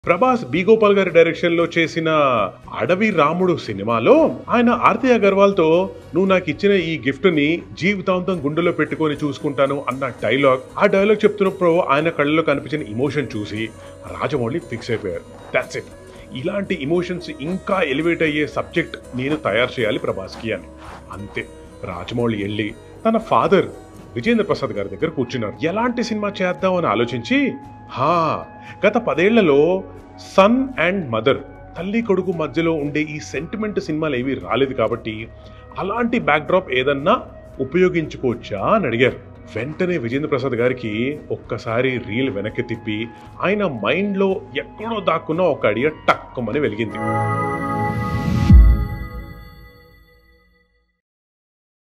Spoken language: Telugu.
ప్రభాస్ బి గోపాల్ గారి డైరెక్షన్ లో చేసిన అడవి రాముడు సినిమాలో ఆయన ఆర్తి అగర్వాల్ తో నువ్వు నాకు ఇచ్చిన ఈ గిఫ్ట్ ని జీవితాంతం గుండెలో పెట్టుకొని చూసుకుంటాను అన్న డైలాగ్. ఆ డైలాగ్ చెప్తున్నప్పుడు ఆయన కళ్ళలో కనిపించిన ఇమోషన్ చూసి రాజమౌళి ఫిక్స్ అయిపోయారు. దట్స్ ఇట్, ఇలాంటి ఇమోషన్స్ ఇంకా ఎలివేట్ అయ్యే సబ్జెక్ట్ నేను తయారు చేయాలి ప్రభాస్కి అని. అంతే, రాజమౌళి వెళ్ళి తన ఫాదర్ విజేంద్ర ప్రసాద్ గారి దగ్గర కూర్చున్నారు. ఎలాంటి సినిమా చేద్దాం అని ఆలోచించి, గత 10 ఏళ్లలో సన్ అండ్ మదర్, తల్లి కొడుకు మధ్యలో ఉండే ఈ సెంటిమెంట్ సినిమాలు ఏవి రాలేదు కాబట్టి అలాంటి బ్యాక్డ్రాప్ ఏదన్నా ఉపయోగించుకోవచ్చా అని అడిగారు. వెంటనే విజేంద్ర ప్రసాద్ గారికి ఒక్కసారి రీల్ వెనక్కి తిప్పి ఆయన మైండ్లో ఎక్కడో దాక్కున్న ఒక ఐడియా టక్కుమని వెలిగింది.